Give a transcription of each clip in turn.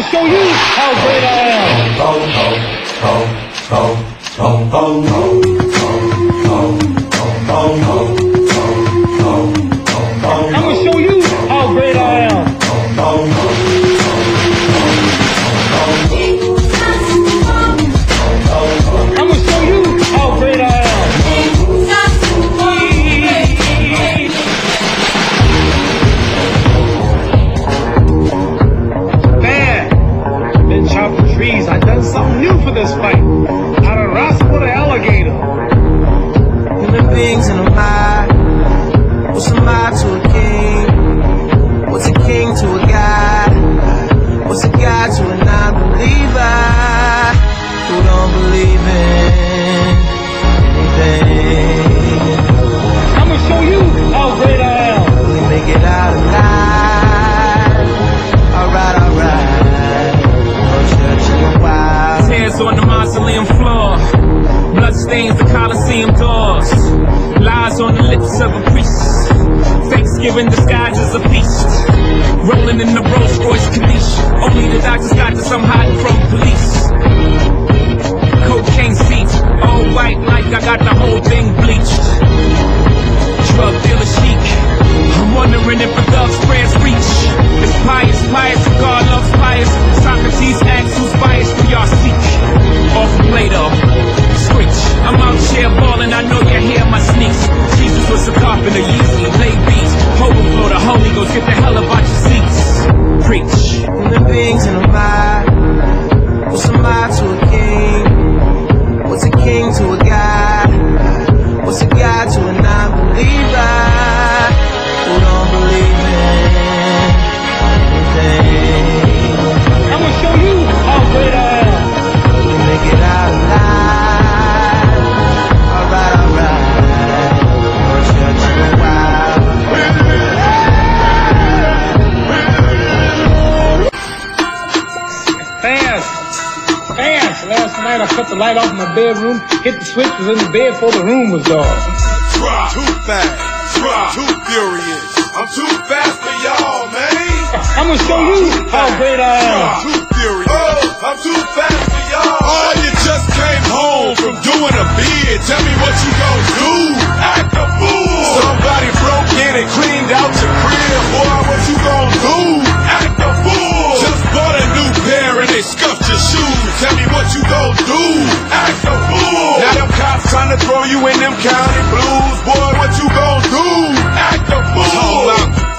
I'ma show you how great I am. I'ma show you how great I am. I'ma show you how great I am. Been chopping trees. I done something new for this fight. I done wrestled with an alligator. Human beings in a mob. What's a mob to a king? What's a king to a god? What's a god to a non-believer who don't believe in anything? I'ma show you how great I am. Will we make it out alive? Alright, alright. Tears on the mausoleum floor, blood stains the Coliseum doors, lies on the lips of a priest, Thanksgiving disguised as a feast, rolling in the Rolls Royce Corniche. Only the doctors got this, I'm hiding from police. Cocaine seats, all white like I got the whole thing bleached. Drug dealer chic, I'm wondering if a thug's prayers reach. It's pious, pious, God loves pious. Socrates asks who's biased for y'all seek. Off Plato, screech. I'm out here balling, I know you hear my sneaks. Jesus was a carpenter, easy, lay beats. Overflow the Holy Ghost, get the hell about your seats. Preach. Human beings in a mob. What's a mob to a king? What's a king to a god? What's a god to a non-believer who don't believe in anything? I'ma show you how great I am. We make it out alive. Alright, alright. Church in a while. Fast. Last night I cut the light off in my bedroom, hit the switch, was in the bed before the room was dark. Too fast, too furious. I'm too fast for y'all, man. I'ma show you how great I am. Too furious. I'm too fast for y'all. Oh, you just came home from doing a bid. Tell me what you gon' do. Act a fool. Somebody broke in and cleaned out your crib. Boy, what you gon' do? Act a fool. Just bought a new pair and they scuffed your shoes. Tell me what you gon' do. Act a fool. Now them cops trying to throw you in them county blues. Boy, what you gon' do? Act a fool.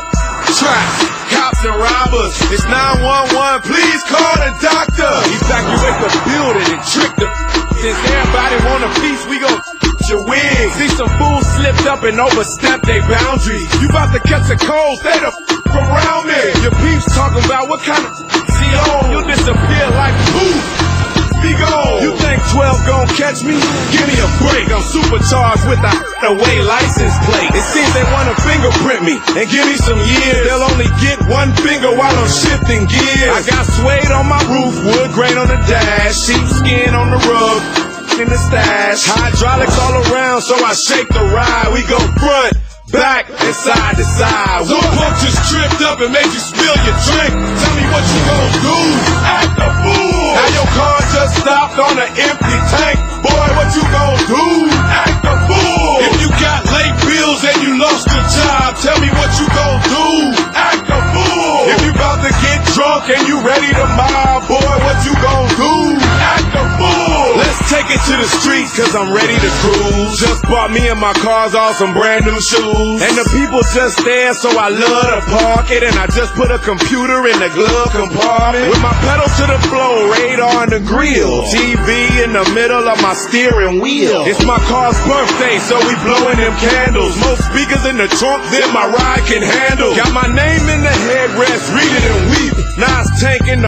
Trap, cops and robbers. It's 911. Please call the doctor. Evacuate the building and trick the. Since everybody want a piece, we gon' your wig. See some fools slipped up and overstepped their boundaries. You about to catch a cold, stay the around me. Your peeps talking about what kind of CO. You'll disappear like poof. Be gone. You think 12 gon' catch me? Give me a break. I'm supercharged with the away license plate. It seems they wanna fingerprint me and give me some years. They'll only get one finger while I'm shifting gears. I got suede on my roof, wood grain on the dash, sheepskin on the rug, in the stash. Hydraulics all around, so I shake the ride. We go front, back, and side to side. One pump just tripped up and made you spill your drink. Tell me what you gon' do. Act a fool. Now your car just stopped on an empty tank. Boy, what you gon' do? Act a fool. If you got late bills and you lost your job, tell me what you gon' do. Act a fool. If you about to get drunk and you ready to mob, boy, what you gon' do? Act a fool. Let's take it to the streets, cause I'm ready to cruise. Just bought me and my cars all some brand new shoes. And the people just there, so I love to park it. And I just put a computer in the glove compartment. With my pedal to the floor, radar in the grill, TV in the middle of my steering wheel. It's my car's birthday, so we blowing them candles. More speakers in the trunk than my ride can handle. Got my name in the headrest, read it and weep. Nas Tank in the.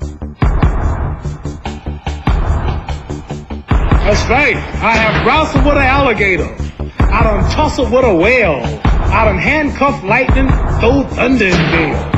That's right. I have wrestled with an alligator. I done tussled with a whale. I done handcuffed lightning, throw thunder in there.